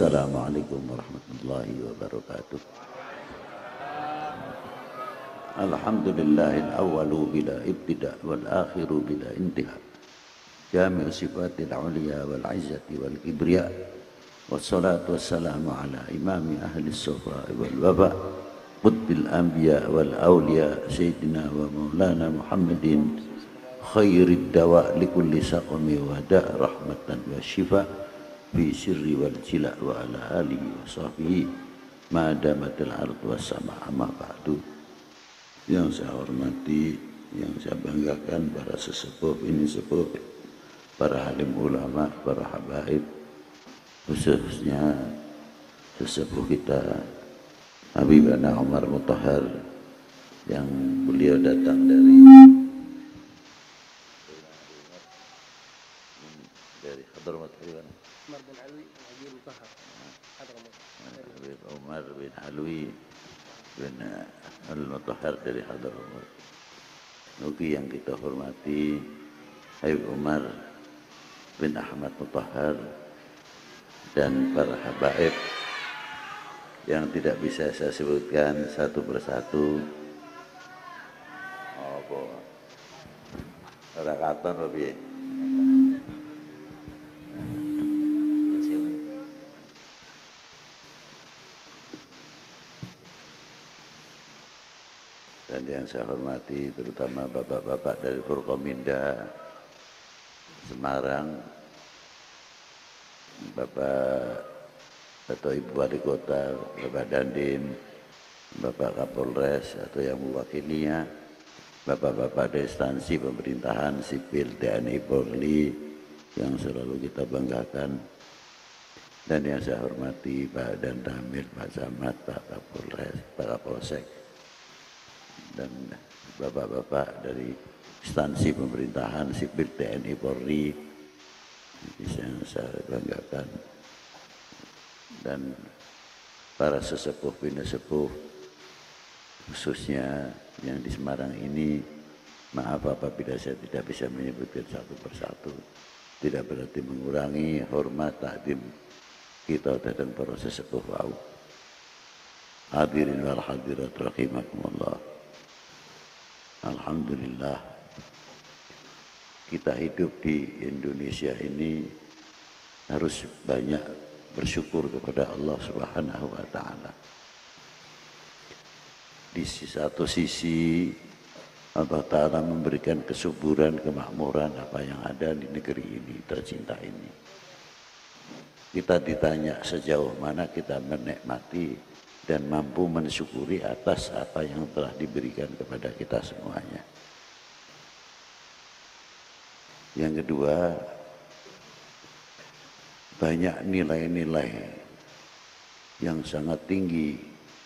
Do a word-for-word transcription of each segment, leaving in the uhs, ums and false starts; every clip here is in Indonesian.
Assalamualaikum warahmatullahi wabarakatuh. Alhamdulillahil awwalu bila ibtida' wal akhiru bila intiha. Jami'u sifatil uliya wal izzati wal kibriya. Wassalatu wassalamu ala imami ahli sufa wal waba. Qutbil anbiya wal awliya sayyidina wa maulana Muhammadin khairid dawa likulli saqami wa da' rahmatan wa shifa fi sirri wal jila wa ala alihi wa sahbihi ma damatil ard wa sama amma ba'du. Yang saya hormati, yang saya banggakan para sesepuh ini sepuh, para alim ulama, para habaib, khususnya sesepuh kita Habibana Umar Mutahhar yang beliau datang dari dari Hadramaut Umar bin Alwi bin Mutahhar Hadramaut Habib Umar bin Alwi bin Al-Mutahhar dari Hadramaut. Nugi yang kita hormati Habib Umar bin Ahmad Mutahhar dan para habaib yang tidak bisa saya sebutkan satu persatu. Apa? Ora katon apa piye? Dan yang saya hormati terutama bapak-bapak dari Forkominda Semarang, Bapak atau Ibu Wali Kota, Bapak Dandim, Bapak Kapolres atau yang mewakilinya, bapak-bapak dari instansi pemerintahan sipil, T N I, Polri yang selalu kita banggakan, dan yang saya hormati Pak Dan Ramil, Pak Camat, Pak Kapolres, Pak Kapolsek, dan bapak-bapak dari instansi pemerintahan sipil, T N I, Polri yang saya banggakan, dan para sesepuh bina sepuh khususnya yang di Semarang ini. Maaf apabila saya tidak bisa menyebutkan satu persatu, tidak berarti mengurangi hormat takdim kita dan para sesepuh wau. Hadirin wal hadirat rahimakumullah. Alhamdulillah kita hidup di Indonesia ini harus banyak bersyukur kepada Allah Subhanahu wa Ta'ala. Di satu sisi Allah Ta'ala memberikan kesuburan, kemakmuran apa yang ada di negeri ini tercinta ini. Kita ditanya sejauh mana kita menikmati dan mampu mensyukuri atas apa yang telah diberikan kepada kita semuanya. Yang kedua, banyak nilai-nilai yang sangat tinggi,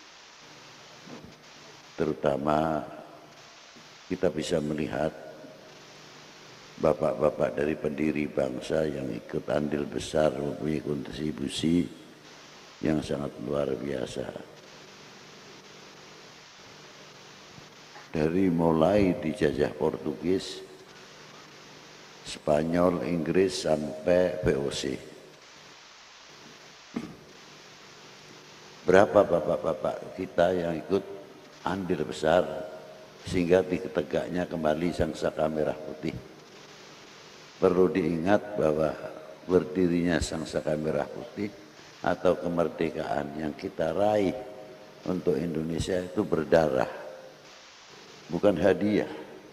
terutama kita bisa melihat bapak-bapak dari pendiri bangsa yang ikut andil besar mempunyai kontribusi yang sangat luar biasa. Dari mulai dijajah Portugis, Spanyol, Inggris sampai V O C. Berapa bapak-bapak kita yang ikut andil besar sehingga ditegaknya kembali sang saka merah putih. Perlu diingat bahwa berdirinya sang saka merah putih atau kemerdekaan yang kita raih untuk Indonesia itu berdarah, bukan hadiah.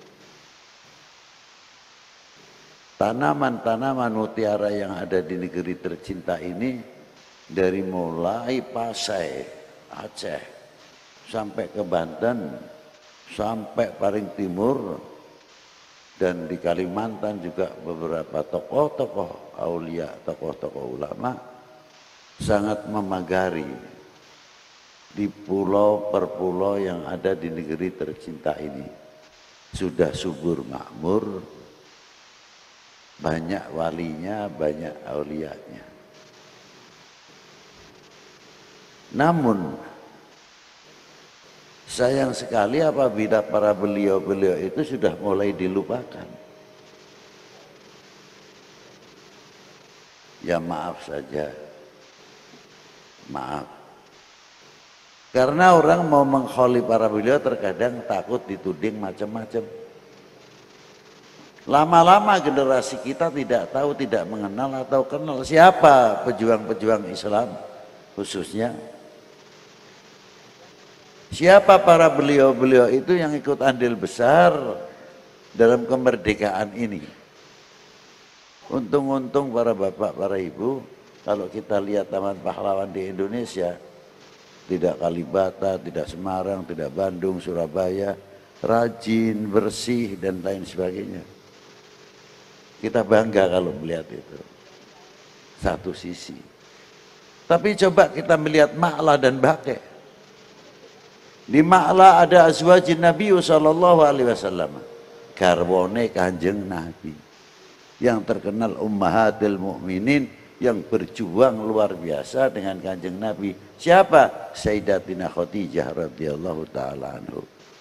Tanaman-tanaman mutiara yang ada di negeri tercinta ini, dari mulai Pasai, Aceh, sampai ke Banten, sampai paling timur, dan di Kalimantan juga beberapa tokoh-tokoh aulia, tokoh-tokoh ulama sangat memagari di pulau per pulau yang ada di negeri tercinta ini. Sudah subur makmur, banyak walinya, banyak aulianya. Namun sayang sekali apabila para beliau-beliau itu sudah mulai dilupakan. Ya maaf saja, Maaf. Karena orang mau mengkholi para beliau terkadang takut dituding macam-macam. Lama-lama generasi kita tidak tahu, tidak mengenal atau kenal siapa pejuang-pejuang Islam khususnya. Siapa para beliau-beliau itu yang ikut andil besar dalam kemerdekaan ini. Untung-untung para bapak, para ibu, kalau kita lihat Taman Pahlawan di Indonesia, tidak Kalibata, tidak Semarang, tidak Bandung, Surabaya, rajin, bersih, dan lain sebagainya. Kita bangga kalau melihat itu. Satu sisi. Tapi coba kita melihat Ma'la dan Baqi'. Di Ma'la ada azwajin Nabi sallallahu alaihi wasallam. Garwane Kanjeng Nabi. Yang terkenal ummahatil mukminin, yang berjuang luar biasa dengan Kanjeng Nabi. Siapa? Sayyidatina Khadijah radhiyallahu taala anhu.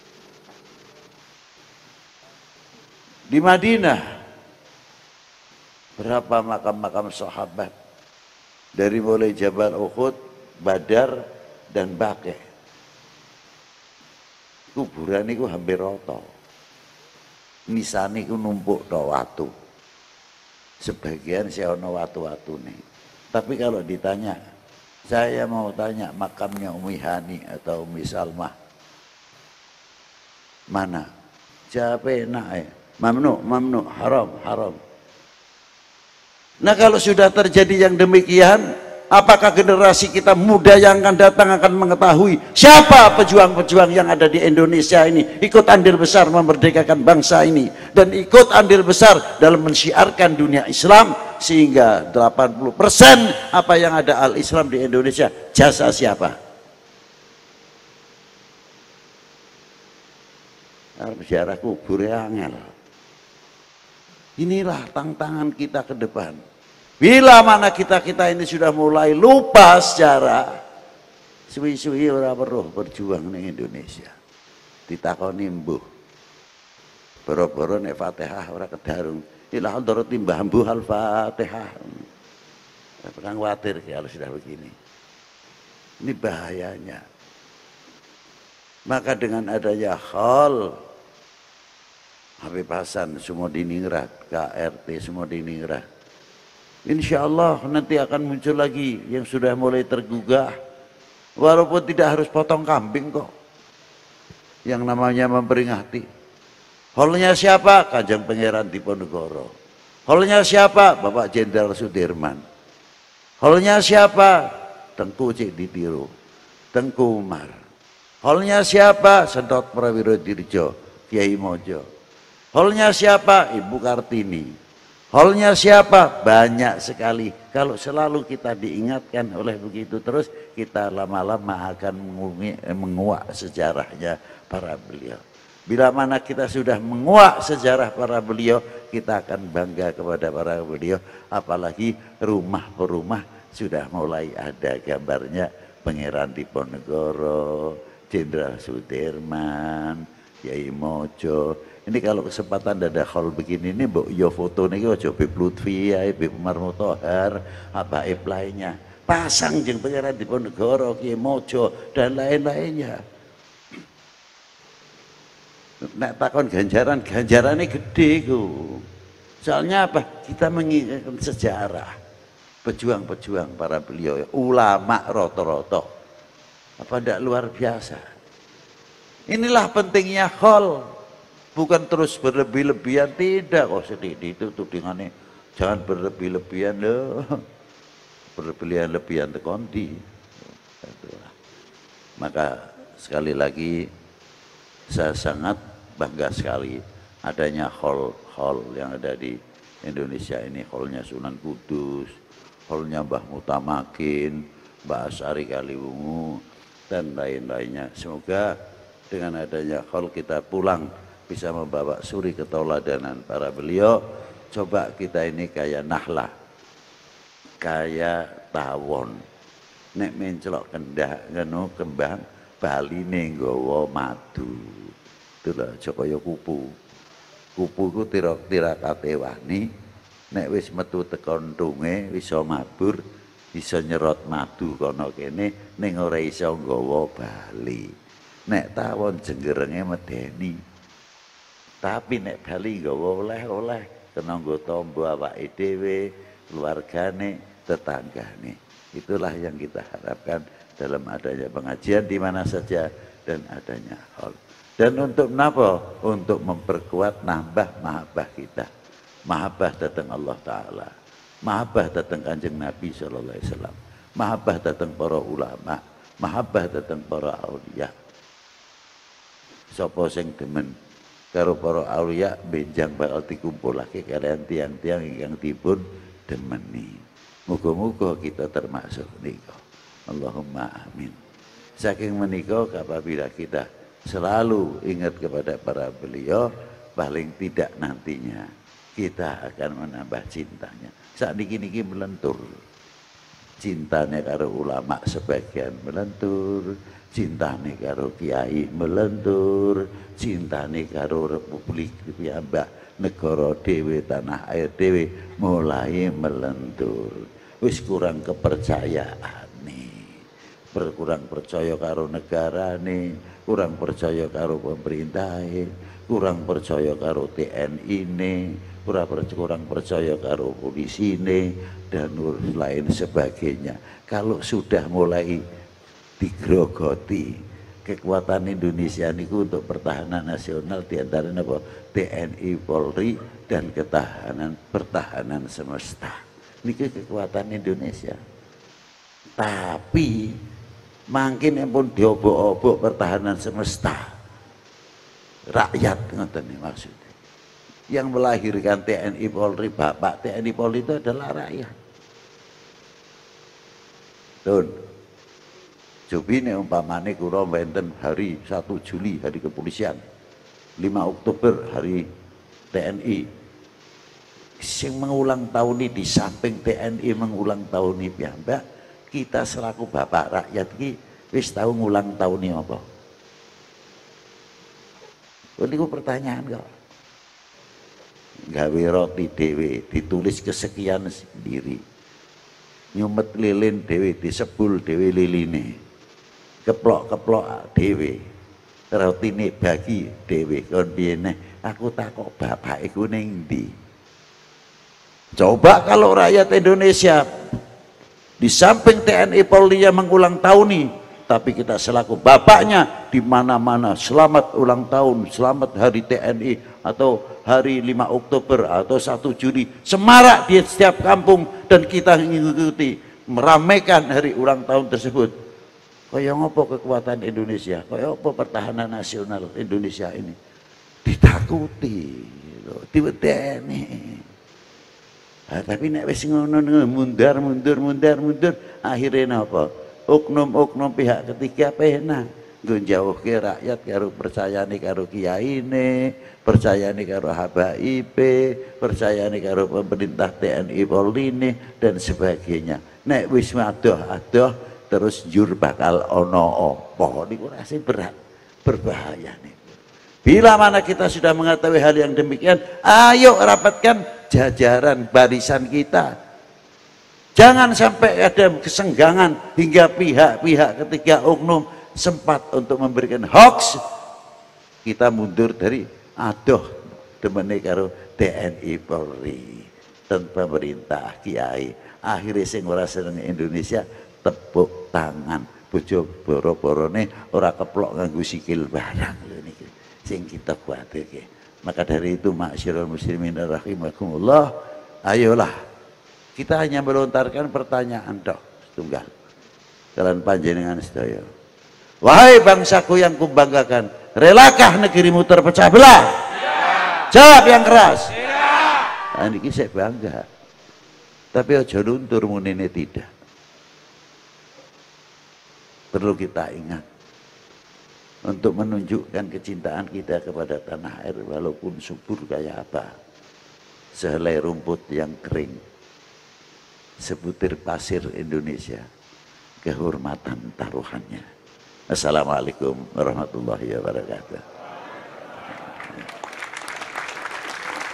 Di Madinah berapa makam-makam sahabat, dari mulai Jabal Uhud, Badar, dan Baqi'. Kuburan itu hampir rata. Nisane itu numpuk to watu. Sebagian saya ono watu-watu nih. Tapi kalau ditanya, saya mau tanya makamnya Ummi Hani atau Ummi Salmah, mana? Jawab enak ya. Mamnu, mamnu, haram, haram. Nah kalau sudah terjadi yang demikian, apakah generasi kita muda yang akan datang akan mengetahui siapa pejuang-pejuang yang ada di Indonesia ini, ikut andil besar memerdekakan bangsa ini, dan ikut andil besar dalam mensyiarkan dunia Islam, sehingga delapan puluh persen apa yang ada al-Islam di Indonesia jasa siapa? Sejarah kubur angel. Inilah tantangan kita ke depan. Bila mana kita-kita ini sudah mulai lupa sejarah, suwi-suwi ora perlu berjuang di Indonesia. Ditakoni mbuh. Boro-boro nek Fatihah ora kedarung. Ila hadrati Mbah Mbuh Al-Fatihah. Perang khawatir kalau sudah begini. Ini bahayanya. Maka dengan adanya hal Habib Hasan Sumodiningrat, K R T Sumodiningrat, insya Allah nanti akan muncul lagi yang sudah mulai tergugah, walaupun tidak harus potong kambing kok, yang namanya memperingati. Holnya siapa? Kanjeng Pangeran Diponegoro. Holnya siapa? Bapak Jenderal Sudirman. Holnya siapa? Tengku Cik Ditiru, Tengku Umar. Holnya siapa? Sentot Prawiro Dirjo, Kiai Mojo. Holnya siapa? Ibu Kartini. Holnya siapa? Banyak sekali. Kalau selalu kita diingatkan oleh begitu terus, kita lama-lama akan menguak sejarahnya para beliau. Bila mana kita sudah menguak sejarah para beliau, kita akan bangga kepada para beliau. Apalagi rumah per rumah sudah mulai ada gambarnya Pangeran Diponegoro, Jenderal Sudirman, Kiai Mojo. Ini kalau kesempatan ada hal begini ini, mbok yo foto nih, ojo Bib Lutfi, Bib Umar Motohar, apa ip lainnya, pasang jeng Pangeran Diponegoro, Kiai Mojo dan lain-lainnya. Nek takon ganjaran, ganjarannya gede ku. Soalnya apa? Kita mengingatkan sejarah pejuang-pejuang para beliau, ulama roto-roto. Apa tidak luar biasa? Inilah pentingnya hal. Bukan terus berlebih-lebihan, tidak kok sedih itu tudingannya. Jangan berlebih-lebihan loh. Berlebihan-lebihan tekondi. Maka sekali lagi saya sangat bangga sekali adanya hall-hall yang ada di Indonesia ini. Hallnya Sunan Kudus, hallnya Mbah Mutamakin, Mbah Asyari Kaliwungu, dan lain-lainnya. Semoga dengan adanya hall kita pulang bisa membawa suri keteladanan para beliau. Coba kita ini kayak nahlah, kayak tawon, nek mencelok kendak ngeno kembang bali ning nggawa madu. Itu lho kaya kupu. Kupu ku tira-tirakate wani, nek wis metu tekan tunge wis mabur, bisa nyerot madu kono kene ning ora iso nggawa bali. Nek tawon jenggerenge medeni. Tapi nek bali nggawa oleh-oleh kena nggo tombo awake dhewe, keluargane, tetanggane. Itulah yang kita harapkan dalam adanya pengajian di mana saja dan adanya hal. Dan untuk menapa? Untuk memperkuat nambah mahabbah kita. Mahabbah datang Allah Ta'ala. Mahabbah datang Kanjeng Nabi sallallahu alaihi wasallam. Mahabbah datang para ulama. Mahabbah datang para aulia. Sapa sing demen karo para aulia benjang bakal dikumpulake kalian tiang-tiang ingkang dipun demeni. Muga-muga kita termasuk nika. Allahumma amin. Saking menika apabila kita selalu ingat kepada para beliau, paling tidak nantinya kita akan menambah cintanya. Saat niki-niki melentur. Cintanya karo ulama sebagian melentur, cintane karo kiai melentur, cintane karo republik piyambak, negara dhewe, tanah air dhewe mulai melentur. Wis kurang kepercayaan nih. Berkurang percaya karo negarane, kurang percaya karo pemerintahe, kurang percaya karo T N I-ne, kurang percaya karo polisine dan lain sebagainya. Kalau sudah mulai digrogoti kekuatan Indonesia niku untuk pertahanan nasional diantaranya apa? T N I, Polri dan ketahanan pertahanan semesta. Niki kekuatan Indonesia. Tapi makin pun diobok-obok pertahanan semesta. Rakyat ngoten maksudnya. Yang melahirkan T N I Polri, Bapak T N I Polri itu adalah rakyat. Don, cobi nih umpamane kula wonten hari satu Juli hari kepolisian, lima Oktober hari T N I. Sing mengulang tahun ini di samping T N I mengulang tahun ini piyambak, kita selaku bapak rakyat ki wis tahu ngulang tahun ini apa? Ini pertanyaan kok. Gawe roti dhewe ditulis kesekian sendiri. Nyumet lilin dhewe disebul dhewe liline. Keplok-keplok dhewe. Rotine bagi dhewe kon biyene aku takok bapak iku ning ndi? Coba kalau rakyat Indonesia di samping T N I Polri yang mengulang tahun ini, tapi kita selaku bapaknya di mana-mana selamat ulang tahun, selamat hari T N I atau hari lima Oktober atau satu Juli, semarak di setiap kampung dan kita mengikuti meramaikan hari ulang tahun tersebut. Kaya ngopo kekuatan Indonesia, kaya apa pertahanan nasional Indonesia ini ditakuti, diwedeni. Nah, tapi nek wis ngono mundur mundur mundur mundur akhirnya napa? Oknum-oknum pihak ketiga pena nggo njauhke rakyat karo percayane karo kiyaine, percayane karo habaib, percayane karo pemerintah T N I Polri dan sebagainya. Nek wis adoh-adoh terus jur bakal ono apa niku rasane berat, berbahaya nih. Bila mana kita sudah mengetahui hal yang demikian, ayo rapatkan jajaran barisan kita. Jangan sampai ada kesenggangan hingga pihak-pihak ketiga oknum sempat untuk memberikan hoax. Kita mundur dari adoh demene karo T N I Polri dan pemerintah kiai. Akhirnya sing ora seneng Indonesia tepuk tangan. Bojo boro-borone ora keplok nganggo sikil barang lho niki. Sing kita kuatirke. Maka dari itu ma'asyiral muslimin rahimakumullah, ayolah kita hanya melontarkan pertanyaan dok tunggal. Kalian panjenengan sedaya. Wahai bangsaku yang kubanggakan, relakah negerimu terpecah belah? Ya. Jawab yang keras. Ya. Nah, ini saya bangga. Tapi aja luntur munine tidak. Perlu kita ingat untuk menunjukkan kecintaan kita kepada tanah air walaupun subur kayak apa, sehelai rumput yang kering, sebutir pasir Indonesia, kehormatan taruhannya. Assalamualaikum warahmatullahi wabarakatuh.